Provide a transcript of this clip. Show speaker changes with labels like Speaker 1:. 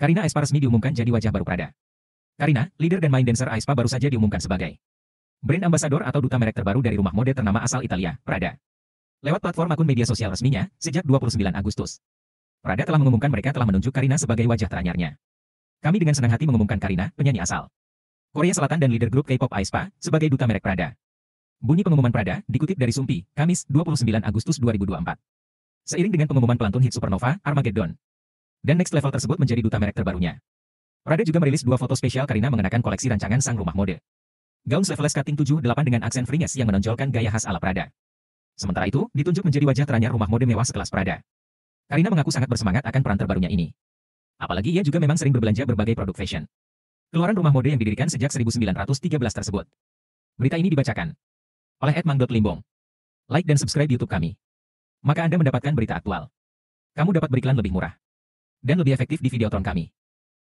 Speaker 1: Karina Aespa resmi diumumkan jadi wajah baru Prada. Karina, leader dan main dancer Aespa baru saja diumumkan sebagai brand ambassador atau duta merek terbaru dari rumah mode ternama asal Italia, Prada. Lewat platform akun media sosial resminya, sejak 29 Agustus. Prada telah mengumumkan mereka telah menunjuk Karina sebagai wajah teranyarnya. Kami dengan senang hati mengumumkan Karina, penyanyi asal Korea Selatan dan leader grup K-pop Aespa, sebagai duta merek Prada. Bunyi pengumuman Prada, dikutip dari Sumpi, Kamis, 29 Agustus 2024. Seiring dengan pengumuman pelantun hit Supernova, Armageddon, dan Next Level tersebut menjadi duta merek terbarunya. Prada juga merilis dua foto spesial Karina mengenakan koleksi rancangan sang rumah mode. Gaun sleeveless cutting 78 dengan aksen fringes yang menonjolkan gaya khas ala Prada. Sementara itu, ditunjuk menjadi wajah teranyar rumah mode mewah sekelas Prada. Karina mengaku sangat bersemangat akan peran terbarunya ini. Apalagi ia juga memang sering berbelanja berbagai produk fashion. Keluaran rumah mode yang didirikan sejak 1913 tersebut. Berita ini dibacakan oleh @mang.limbong. Like dan subscribe YouTube kami. Maka Anda mendapatkan berita aktual. Kamu dapat beriklan lebih murah dan lebih efektif di Videotron kami.